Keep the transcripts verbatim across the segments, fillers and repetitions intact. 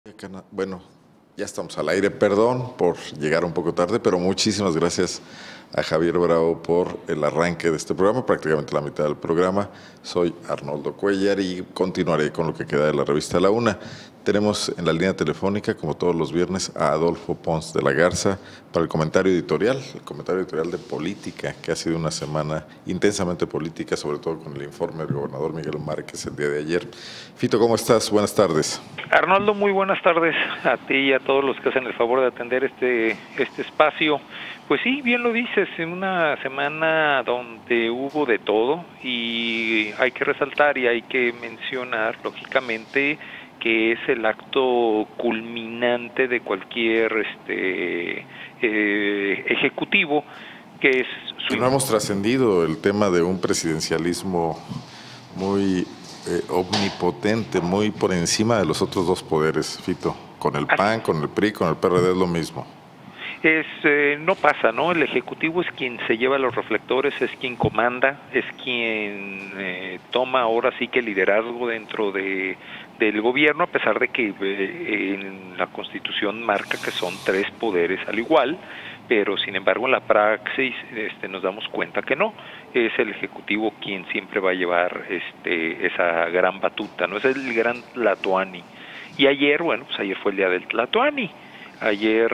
Bueno, ya estamos al aire, perdón por llegar un poco tarde, pero muchísimas gracias a Javier Bravo por el arranque de este programa, prácticamente la mitad del programa. Soy Arnoldo Cuellar y continuaré con lo que queda de la revista La Una. Tenemos en la línea telefónica, como todos los viernes, a Adolfo Pons de la Garza para el comentario editorial, el comentario editorial de política, que ha sido una semana intensamente política, sobre todo con el informe del gobernador Miguel Márquez el día de ayer. Fito, ¿cómo estás? Buenas tardes. Arnoldo, muy buenas tardes a ti y a todos los que hacen el favor de atender este, este espacio. Pues sí, bien lo dices, en una semana donde hubo de todo y hay que resaltar y hay que mencionar, lógicamente, que es el acto culminante de cualquier este eh, ejecutivo, que es su... No hemos trascendido el tema de un presidencialismo muy eh, omnipotente, muy por encima de los otros dos poderes, Fito. Con el P A N, con el P R I, con el P R D es lo mismo. Es, eh, no pasa, ¿no? El Ejecutivo es quien se lleva los reflectores, es quien comanda, es quien eh, toma ahora sí que el liderazgo dentro de del gobierno, a pesar de que eh, en la Constitución marca que son tres poderes al igual, pero sin embargo en la praxis este, nos damos cuenta que no, es el Ejecutivo quien siempre va a llevar este, esa gran batuta, ¿no? Es el gran Tlatoani. Y ayer, bueno, pues ayer fue el día del Tlatoani. Ayer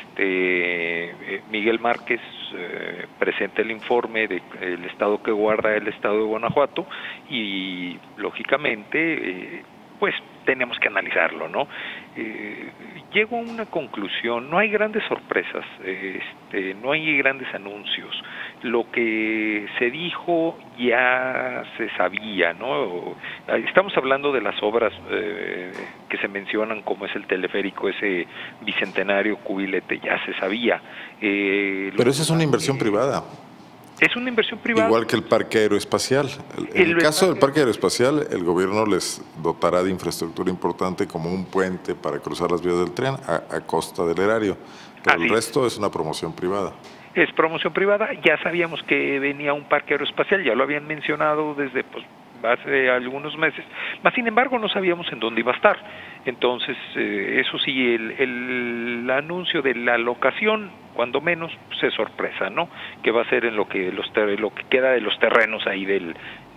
este, Miguel Márquez eh, presenta el informe del de estado que guarda el estado de Guanajuato y lógicamente eh, pues tenemos que analizarlo, ¿no? Eh, llego a una conclusión, no hay grandes sorpresas, este, no hay grandes anuncios, lo que se dijo ya se sabía, ¿no? Estamos hablando de las obras eh, que se mencionan, como es el teleférico, ese bicentenario cubilete, ya se sabía. Eh, Pero esa es una inversión privada. Es una inversión privada. Igual que el parque aeroespacial. En el, el caso del parque aeroespacial, el gobierno les dotará de infraestructura importante como un puente para cruzar las vías del tren a, a costa del erario. Pero el resto es una promoción privada. Es promoción privada. Ya sabíamos que venía un parque aeroespacial, ya lo habían mencionado desde pues, hace algunos meses, mas sin embargo no sabíamos en dónde iba a estar. Entonces, eh, eso sí, el, el anuncio de la locación, cuando menos, pues es sorpresa, ¿no? Que va a ser en lo que los lo que queda de los terrenos ahí del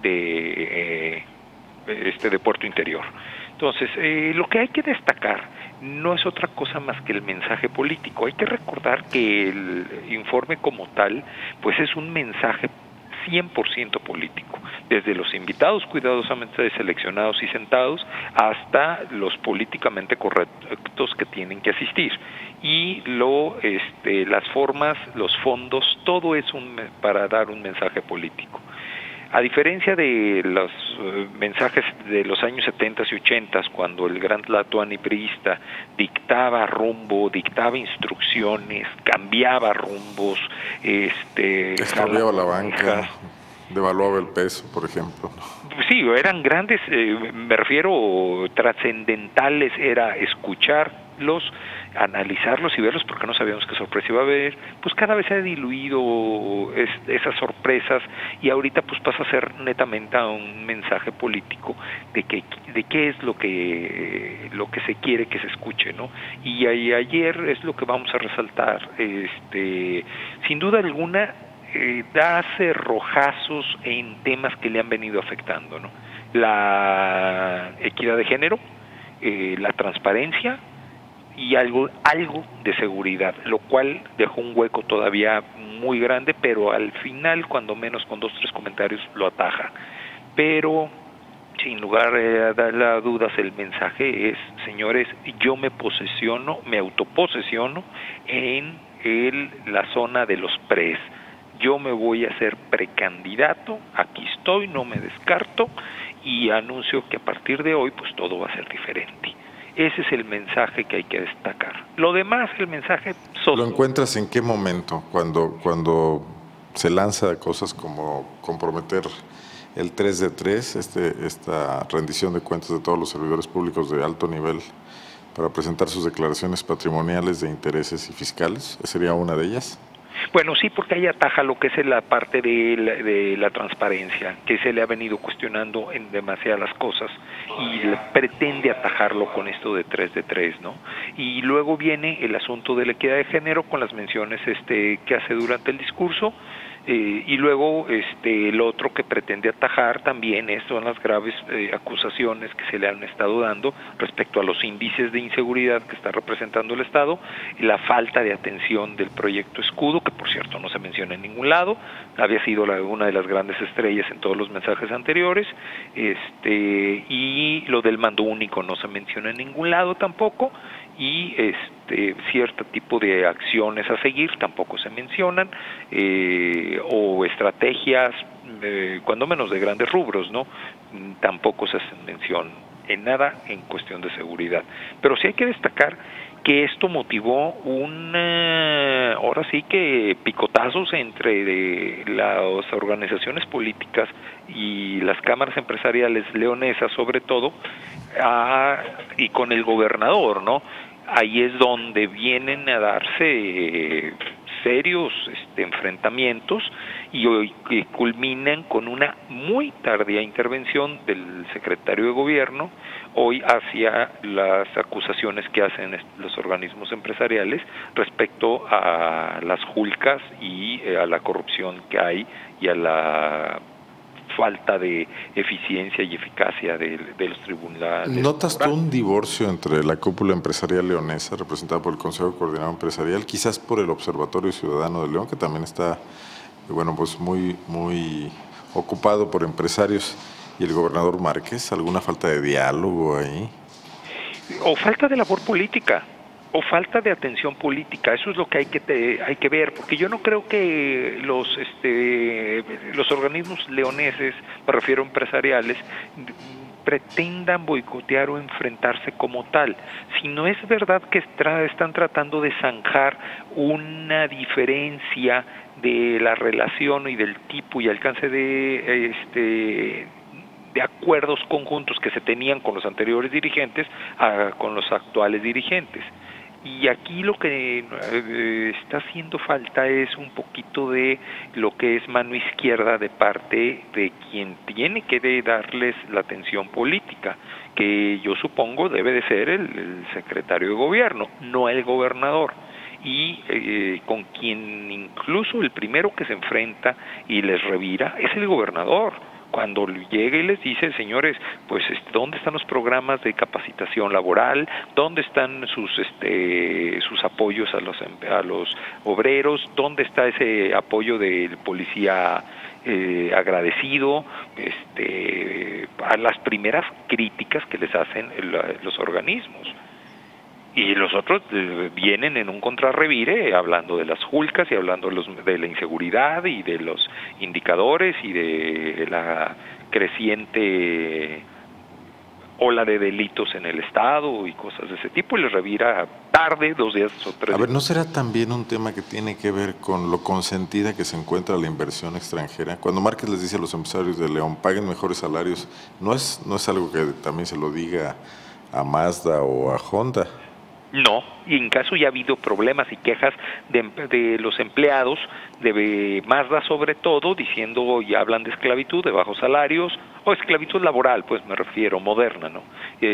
de eh, este de Puerto Interior. Entonces, eh, lo que hay que destacar no es otra cosa más que el mensaje político. Hay que recordar que el informe como tal, pues es un mensaje cien por ciento político, desde los invitados cuidadosamente seleccionados y sentados hasta los políticamente correctos que tienen que asistir, y lo este, las formas, los fondos, todo es un para dar un mensaje político. A diferencia de los uh, mensajes de los años setenta y ochenta, cuando el gran Tlatoani priista dictaba rumbo, dictaba instrucciones, cambiaba rumbos, este, cambiaba la banca, devaluaba el peso, por ejemplo. Sí, eran grandes, eh, me refiero trascendentales, era escucharlos, analizarlos y verlos, porque no sabíamos qué sorpresa iba a haber. Pues cada vez se ha diluido es, esas sorpresas, y ahorita pues pasa a ser netamente a un mensaje político de que de qué es lo que lo que se quiere que se escuche, ¿no? Y, y ayer es lo que vamos a resaltar, este, sin duda alguna. Eh, da cerrojazos en temas que le han venido afectando, ¿no? La equidad de género, eh, la transparencia y algo, algo de seguridad, lo cual dejó un hueco todavía muy grande, pero al final, cuando menos con dos o tres comentarios, lo ataja. Pero sin lugar a dudas, el mensaje es, señores, yo me posesiono, me autoposesiono en el, la zona de los pres. Yo me voy a hacer precandidato, aquí estoy, no me descarto, y anuncio que a partir de hoy pues todo va a ser diferente. Ese es el mensaje que hay que destacar. Lo demás, el mensaje... Soto. ¿Lo encuentras en qué momento? Cuando, cuando se lanza cosas como comprometer el tres de tres, este, esta rendición de cuentas de todos los servidores públicos de alto nivel para presentar sus declaraciones patrimoniales de intereses y fiscales. ¿Esa sería una de ellas? Bueno, sí, porque ahí ataja lo que es la parte de la, de la transparencia, que se le ha venido cuestionando en demasiadas cosas, y le pretende atajarlo con esto de tres de tres, ¿no? Y luego viene el asunto de la equidad de género con las menciones este que hace durante el discurso, eh, y luego este el otro que pretende atajar también es, son las graves eh, acusaciones que se le han estado dando respecto a los índices de inseguridad que está representando el Estado, y la falta de atención del proyecto Escudo, que por cierto no se menciona en ningún lado, había sido la, una de las grandes estrellas en todos los mensajes anteriores, este y lo del mando único no se menciona en ningún lado tampoco, y este cierto tipo de acciones a seguir tampoco se mencionan, eh, o estrategias, eh, cuando menos de grandes rubros, ¿no? Tampoco se hace mención en nada en cuestión de seguridad. Pero sí hay que destacar que esto motivó un, eh, ahora sí que picotazos entre de las organizaciones políticas y las cámaras empresariales leonesas sobre todo, a, y con el gobernador, ¿no? Ahí es donde vienen a darse eh, serios este, enfrentamientos, y hoy que culminan con una muy tardía intervención del secretario de gobierno hoy hacia las acusaciones que hacen los organismos empresariales respecto a las julcas y eh, a la corrupción que hay y a la falta de eficiencia y eficacia de, de los tribunales. ¿Notas tú un divorcio entre la cúpula empresarial leonesa, representada por el Consejo Coordinador Empresarial, quizás por el Observatorio Ciudadano de León, que también está, bueno, pues muy, muy ocupado por empresarios, y el gobernador Márquez? ¿Alguna falta de diálogo ahí? O falta de labor política, o falta de atención política. Eso es lo que hay que te, hay que ver, porque yo no creo que los este los organismos leoneses, me refiero a empresariales, pretendan boicotear o enfrentarse como tal. Si no es verdad que estra, están tratando de zanjar una diferencia de la relación y del tipo y alcance de este de acuerdos conjuntos que se tenían con los anteriores dirigentes a, con los actuales dirigentes. Y aquí lo que eh, está haciendo falta es un poquito de lo que es mano izquierda de parte de quien tiene que de darles la atención política, que yo supongo debe de ser el, el secretario de gobierno, no el gobernador, y eh, con quien incluso el primero que se enfrenta y les revira es el gobernador. Cuando llega y les dice, señores, pues ¿dónde están los programas de capacitación laboral? ¿Dónde están sus este sus apoyos a los a los obreros? ¿Dónde está ese apoyo del policía eh, agradecido? Este a las primeras críticas que les hacen el, los organismos. Y los otros eh, vienen en un contrarrevire hablando de las julcas y hablando de, los, de la inseguridad y de los indicadores y de la creciente ola de delitos en el Estado y cosas de ese tipo, y les revira tarde, dos días o tres. A ver, ¿no será también un tema que tiene que ver con lo consentida que se encuentra la inversión extranjera? Cuando Márquez les dice a los empresarios de León, paguen mejores salarios, ¿no es, no es algo que también se lo diga a Mazda o a Honda? No, y en caso ya ha habido problemas y quejas de, de los empleados de Mazda sobre todo, diciendo y hablan de esclavitud, de bajos salarios, o esclavitud laboral, pues me refiero, moderna, ¿no?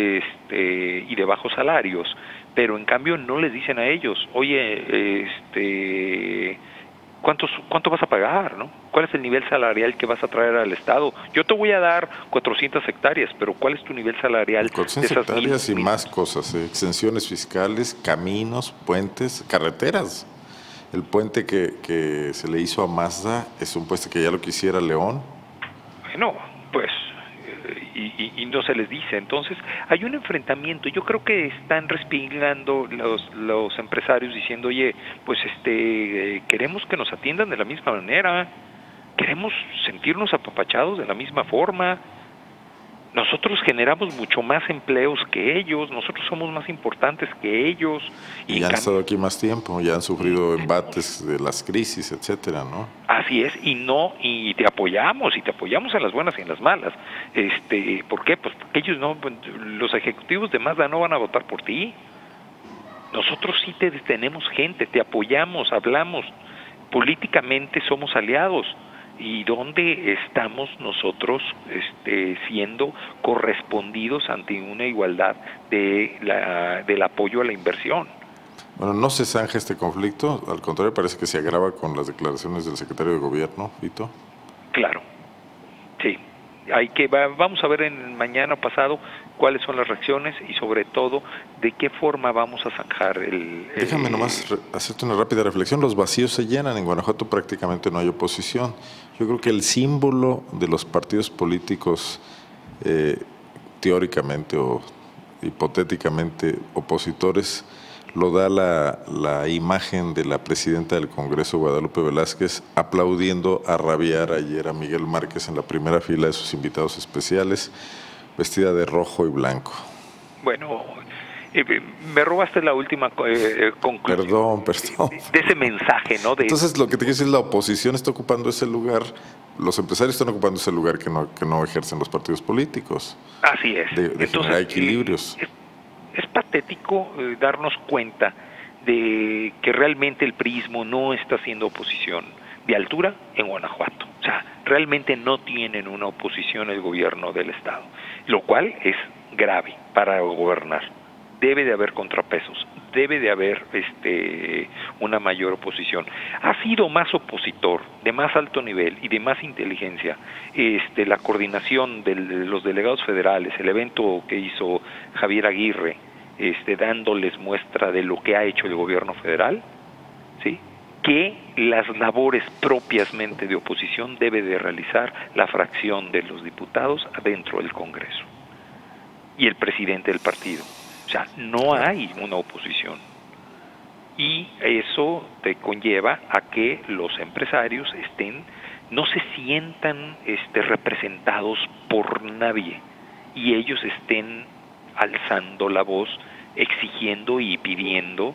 Este, y de bajos salarios, pero en cambio no les dicen a ellos, oye, este... ¿Cuántos, ¿Cuánto vas a pagar, no? ¿Cuál es el nivel salarial que vas a traer al Estado? Yo te voy a dar cuatrocientas hectáreas, pero ¿cuál es tu nivel salarial? cuatrocientas hectáreas y más cosas, ¿eh? Exenciones fiscales, caminos, puentes, carreteras. El puente que, que se le hizo a Mazda es un puente que ya lo quisiera León. Bueno, pues... Y, y, y no se les dice. Entonces hay un enfrentamiento. Yo creo que están respingando los, los empresarios diciendo, oye, pues este eh, queremos que nos atiendan de la misma manera, queremos sentirnos apapachados de la misma forma. Nosotros generamos mucho más empleos que ellos, nosotros somos más importantes que ellos. Y, y ya han estado aquí más tiempo, ya han sufrido embates de las crisis, etcétera, ¿no? Así es, y no, y te apoyamos, y te apoyamos en las buenas y en las malas. Este, ¿por qué? Pues porque ellos no, los ejecutivos de Mazda no van a votar por ti. Nosotros sí te tenemos gente, te apoyamos, hablamos, políticamente somos aliados. ¿Y dónde estamos nosotros este, siendo correspondidos ante una igualdad de la, del apoyo a la inversión? Bueno, no se zanja este conflicto, al contrario, parece que se agrava con las declaraciones del secretario de Gobierno, Vito. Claro, sí. Hay que va, vamos a ver en mañana pasado cuáles son las reacciones y sobre todo de qué forma vamos a zanjar el... el Déjame nomás hacerte una rápida reflexión. Los vacíos se llenan. En Guanajuato prácticamente no hay oposición. Yo creo que el símbolo de los partidos políticos eh, teóricamente o hipotéticamente opositores lo da la, la imagen de la presidenta del Congreso, Guadalupe Velázquez, aplaudiendo a rabiar ayer a Miguel Márquez en la primera fila de sus invitados especiales, vestida de rojo y blanco. Bueno, eh, me robaste la última eh, conclusión. Perdón, perdón. De ese mensaje, ¿no? De... Entonces, lo que te quiero decir es la oposición está ocupando ese lugar, los empresarios están ocupando ese lugar que no, que no ejercen los partidos políticos. Así es. De, de Entonces, generar equilibrios. Es, es patético eh, darnos cuenta de que realmente el priismo no está haciendo oposición de altura en Guanajuato. O sea, realmente no tienen una oposición el gobierno del Estado, lo cual es grave para gobernar. Debe de haber contrapesos, debe de haber este, una mayor oposición. Ha sido más opositor, de más alto nivel y de más inteligencia, este, la coordinación de los delegados federales, el evento que hizo Javier Aguirre, este, dándoles muestra de lo que ha hecho el gobierno federal, ¿sí?, que las labores propiamente de oposición debe de realizar la fracción de los diputados dentro del Congreso y el presidente del partido. O sea, no hay una oposición. Y eso te conlleva a que los empresarios estén, no se sientan este, representados por nadie y ellos estén alzando la voz, exigiendo y pidiendo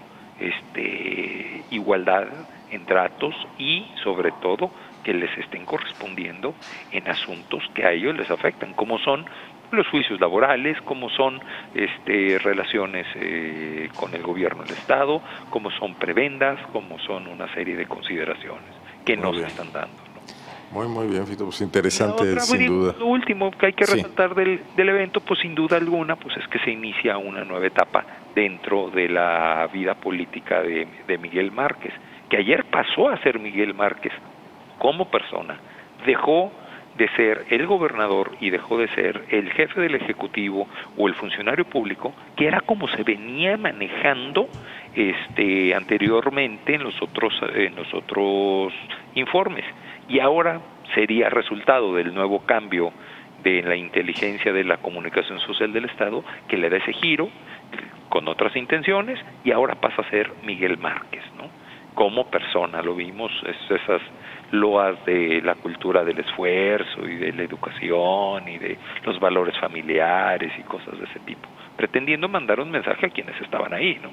este, igualdad en tratos y sobre todo que les estén correspondiendo en asuntos que a ellos les afectan, como son los juicios laborales, como son este, relaciones eh, con el gobierno del Estado, como son prebendas, como son una serie de consideraciones que no se están dando, ¿no? Muy, muy bien, Fito, pues interesante, otra, sin digo, duda. Lo último que hay que resaltar sí. del, del evento, pues sin duda alguna, pues es que se inicia una nueva etapa dentro de la vida política de, de Miguel Márquez, que ayer pasó a ser Miguel Márquez como persona, dejó de ser el gobernador y dejó de ser el jefe del Ejecutivo o el funcionario público, que era como se venía manejando este anteriormente en los otros en los otros informes, y ahora sería resultado del nuevo cambio de la inteligencia de la comunicación social del Estado que le da ese giro con otras intenciones y ahora pasa a ser Miguel Márquez, ¿no? Como persona, lo vimos, es esas loas de la cultura del esfuerzo y de la educación y de los valores familiares y cosas de ese tipo, pretendiendo mandar un mensaje a quienes estaban ahí, ¿no?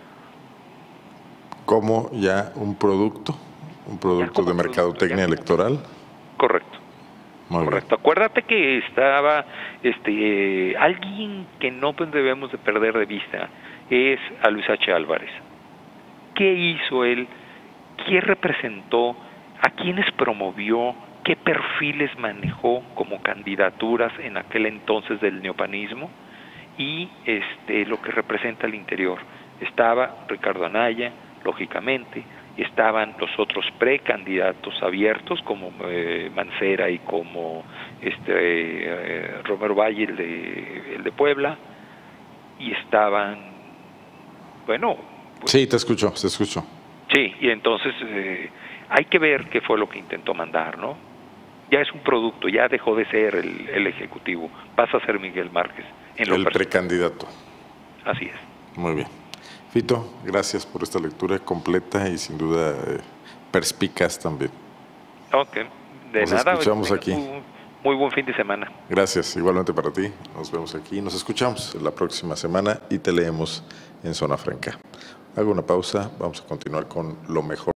Como ya un producto, un producto de mercadotecnia electoral. Correcto. Muy Correcto. Bien. Acuérdate que estaba este eh, alguien que no debemos de perder de vista es a Luis H. Álvarez. ¿Qué hizo él? ¿Qué representó? ¿A quiénes promovió? ¿Qué perfiles manejó como candidaturas en aquel entonces del neopanismo? Y este lo que representa al interior. Estaba Ricardo Anaya, lógicamente, estaban los otros precandidatos abiertos como eh, Mancera y como este eh, Romero Valle, el de, el de Puebla, y estaban, bueno... Pues, sí, te escucho, te escucho. Sí, y entonces eh, hay que ver qué fue lo que intentó mandar, ¿no? Ya es un producto, ya dejó de ser el, el ejecutivo, pasa a ser Miguel Márquez. En lo el personal. Precandidato. Así es. Muy bien. Fito, gracias por esta lectura completa y sin duda eh, perspicaz también. Ok, de Nos nada. escuchamos aquí. Un muy buen fin de semana. Gracias, igualmente para ti. Nos vemos aquí, nos escuchamos la próxima semana y te leemos en Zona Franca. Hago una pausa, vamos a continuar con lo mejor.